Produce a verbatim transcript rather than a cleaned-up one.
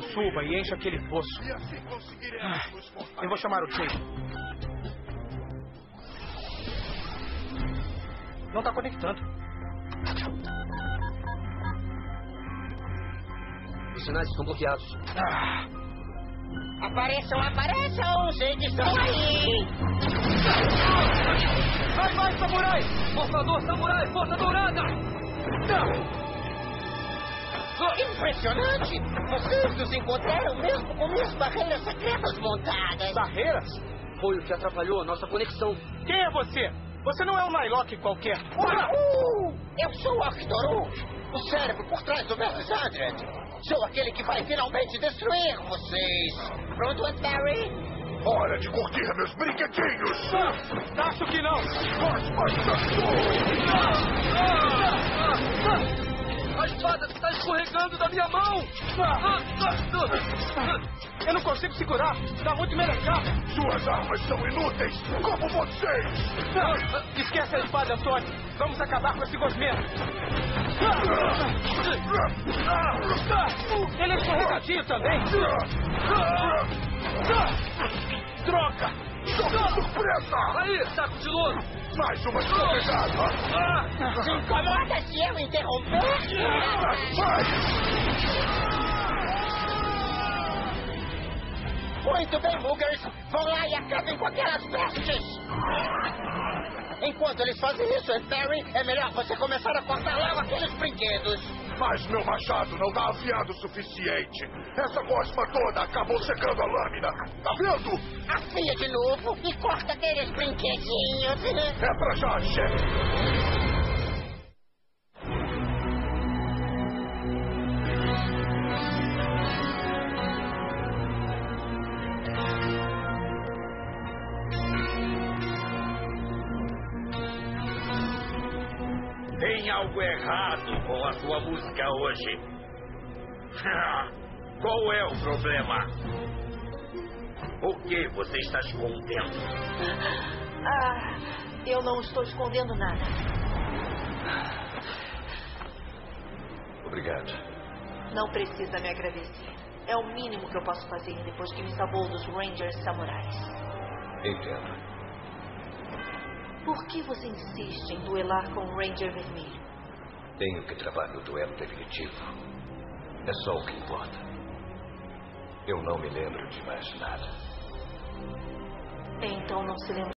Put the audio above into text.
suba e encha aquele poço. Ah, eu vou chamar o Jay. Não tá conectando. Os sinais estão bloqueados. Ah. Apareçam, apareçam! Sei que estão aí! Vai, vai, samurai! Portador samurai, força dourada! Impressionante! Vocês nos encontraram mesmo com minhas barreiras secretas montadas! Barreiras? Foi o que atrapalhou a nossa conexão. Quem é você? Você não é um Nylock qualquer. Uh, eu sou o Arctoru, o cérebro por trás do Versus Hundred. Sou aquele que vai finalmente destruir vocês. Pronto, Aunt Barry? Hora de curtir meus brinquedinhos! Ah, acho que não! A espada está escorregando da minha mão! Eu não consigo segurar! Dá muito melecado! Suas armas são inúteis, como vocês! Esquece a espada, Antônio! Vamos acabar com esse gosmento! Ele é escorregadio também! Droga! Surpresa! Aí, saco de louro! Mais uma escorregada! Se incomoda se eu interromper? Vai! Muito bem, Muggers! Vão lá e acabem com aquelas pestes! Enquanto eles fazem isso, Aunt Barry, é melhor você começar a cortar logo aqueles brinquedos! Mas meu machado não tá afiado o suficiente. Essa gosma toda acabou secando a lâmina. Tá vendo? Afia de novo e corta aqueles brinquedinhos! É pra já, chefe! Tem algo errado com a sua música hoje. Qual é o problema? O que você está escondendo? Ah, eu não estou escondendo nada. Obrigado. Não precisa me agradecer. É o mínimo que eu posso fazer depois que me salvou dos Rangers Samurais. Entendo. Por que você insiste em duelar com o Ranger Vermelho? Tenho que travar no duelo definitivo. É só o que importa. Eu não me lembro de mais nada. Então não se lembra